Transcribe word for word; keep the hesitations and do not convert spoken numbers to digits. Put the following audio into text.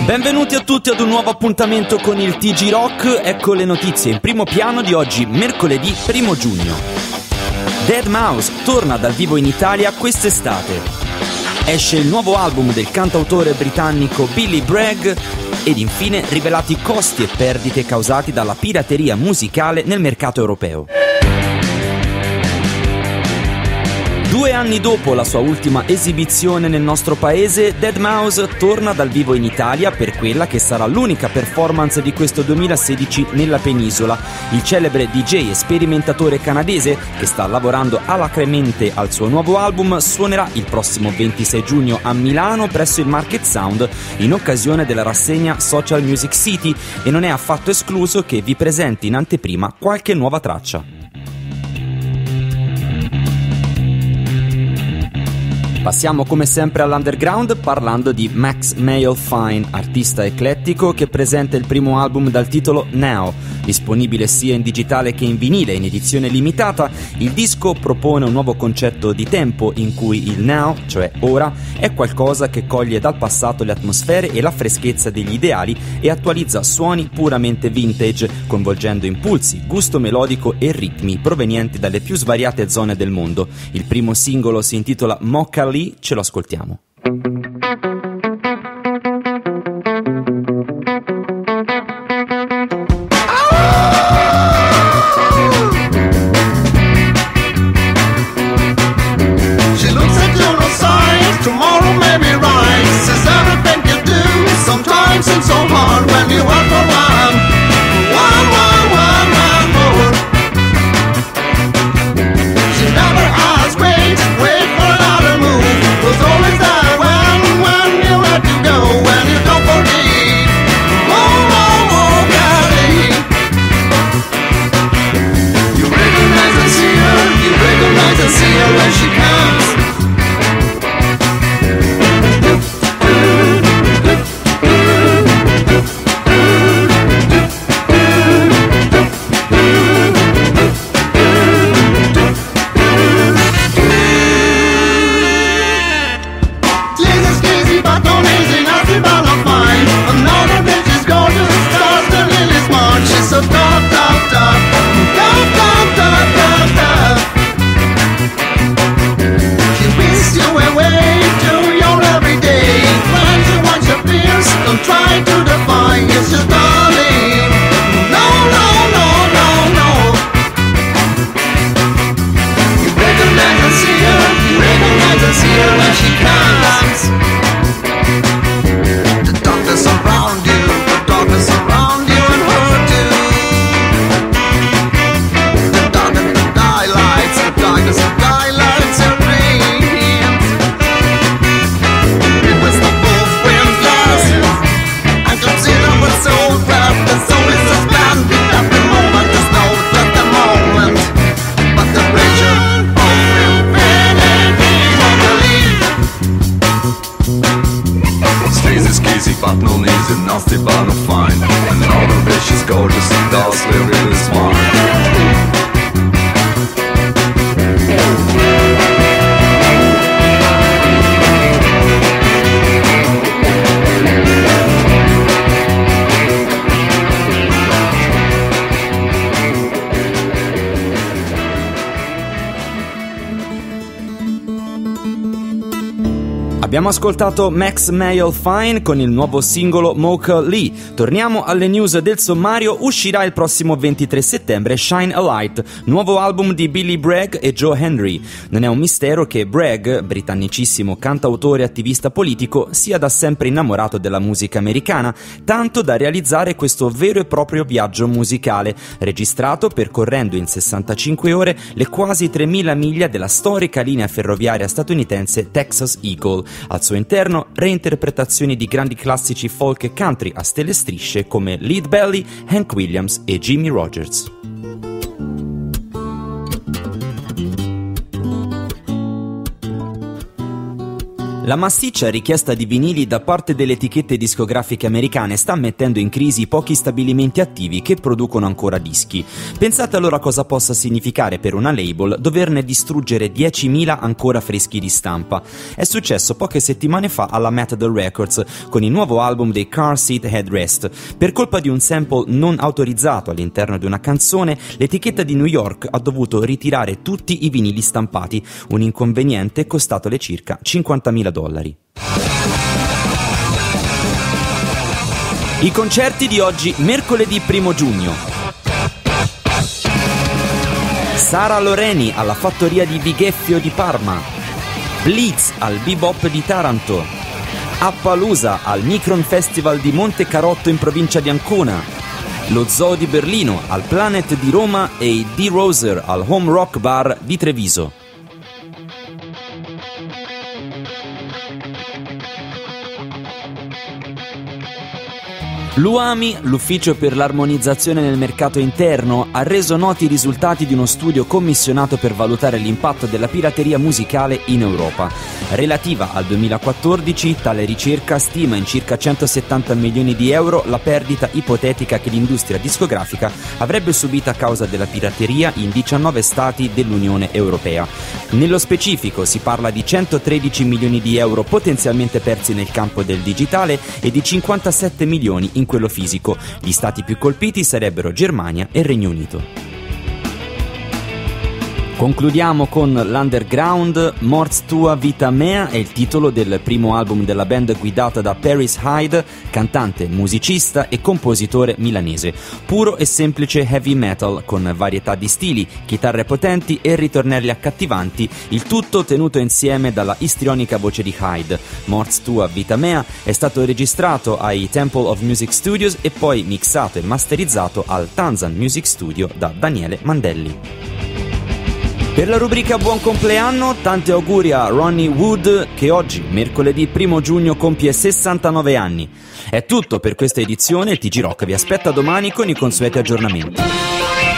Benvenuti a tutti ad un nuovo appuntamento con il T G Rock. Ecco le notizie in primo piano di oggi, mercoledì primo giugno. deadmau5 torna dal vivo in Italia quest'estate. Esce il nuovo album del cantautore britannico Billy Bragg ed infine rivelati costi e perdite causati dalla pirateria musicale nel mercato europeo. Due anni dopo la sua ultima esibizione nel nostro paese, deadmau5 torna dal vivo in Italia per quella che sarà l'unica performance di questo duemilasedici nella penisola. Il celebre D J e sperimentatore canadese, che sta lavorando alacremente al suo nuovo album, suonerà il prossimo ventisei giugno a Milano presso il Market Sound in occasione della rassegna Social Music City e non è affatto escluso che vi presenti in anteprima qualche nuova traccia. Passiamo come sempre all'underground parlando di Max Mail Fine, artista eclettico che presenta il primo album dal titolo Now. Disponibile sia in digitale che in vinile in edizione limitata, il disco propone un nuovo concetto di tempo in cui il now, cioè ora, è qualcosa che coglie dal passato le atmosfere e la freschezza degli ideali e attualizza suoni puramente vintage, coinvolgendo impulsi, gusto melodico e ritmi provenienti dalle più svariate zone del mondo. Il primo singolo si intitola Mocha Lee, ce lo ascoltiamo. So hard when you want for one, one, one, one, one more. She never asked, wait, wait for another move. Was always there when, when you let you go, when you don't forgive. Oh, oh, oh, Kelly. You recognize and see her, you recognize and see her when she comes. So tough, tough, tough, tough, tough, tough, tough, tough. She whisked you away to your everyday. When she wants your fears, don't try to define. It's just darling. No, no, no, no, no. You recognize and see her. You recognize and see her when she comes. The darkness around you, the darkness around you and her too. Darkness of skylights and rain. It was the wolf wind glasses. I could see them with soul breath. The soul is suspended at the moment. There's no at the moment. But the pressure of infinity won't believe. Stays is easy but no easy, nasty but no fine. And all the bitch is gorgeous and does really smart. Abbiamo ascoltato Max Mail Fine con il nuovo singolo Mocha Lee. Torniamo alle news del sommario. Uscirà il prossimo ventitré settembre Shine a Light, nuovo album di Billy Bragg e Joe Henry. Non è un mistero che Bragg, britannicissimo cantautore e attivista politico, sia da sempre innamorato della musica americana, tanto da realizzare questo vero e proprio viaggio musicale, registrato percorrendo in sessantacinque ore le quasi tremila miglia della storica linea ferroviaria statunitense Texas Eagle. Al suo interno reinterpretazioni di grandi classici folk e country a stelle strisce come Lead Belly, Hank Williams e Jimmy Rogers. La massiccia richiesta di vinili da parte delle etichette discografiche americane sta mettendo in crisi i pochi stabilimenti attivi che producono ancora dischi. Pensate allora cosa possa significare per una label doverne distruggere diecimila ancora freschi di stampa. È successo poche settimane fa alla Matador Records con il nuovo album dei Car Seat Headrest. Per colpa di un sample non autorizzato all'interno di una canzone, l'etichetta di New York ha dovuto ritirare tutti i vinili stampati, un inconveniente costatole circa cinquantamila dollari. I concerti di oggi, mercoledì primo giugno. Sara Loreni alla Fattoria di Vigheffio di Parma, Blitz al Bebop di Taranto, Appaloosa al Micron Festival di Monte Carotto in provincia di Ancona, lo Zoo di Berlino al Planet di Roma e i D-Roser al Home Rock Bar di Treviso. L'U A M I, l'Ufficio per l'armonizzazione nel mercato interno, ha reso noti i risultati di uno studio commissionato per valutare l'impatto della pirateria musicale in Europa. Relativa al duemilaquattordici, tale ricerca stima in circa centosettanta milioni di euro la perdita ipotetica che l'industria discografica avrebbe subito a causa della pirateria in diciannove stati dell'Unione Europea. Nello specifico si parla di centotredici milioni di euro potenzialmente persi nel campo del digitale e di cinquantasette milioni in quello fisico. Gli stati più colpiti sarebbero Germania e Regno Unito. Concludiamo con l'Underground. Morts tua vita mea è il titolo del primo album della band guidata da Paris Hyde, cantante, musicista e compositore milanese. Puro e semplice heavy metal con varietà di stili, chitarre potenti e ritornelli accattivanti, il tutto tenuto insieme dalla istrionica voce di Hyde. Morts tua vita mea è stato registrato ai Temple of Music Studios e poi mixato e masterizzato al Tanzan Music Studio da Daniele Mandelli. Per la rubrica Buon compleanno, tanti auguri a Ronnie Wood che oggi, mercoledì primo giugno, compie sessantanove anni. È tutto per questa edizione, T G Rock vi aspetta domani con i consueti aggiornamenti.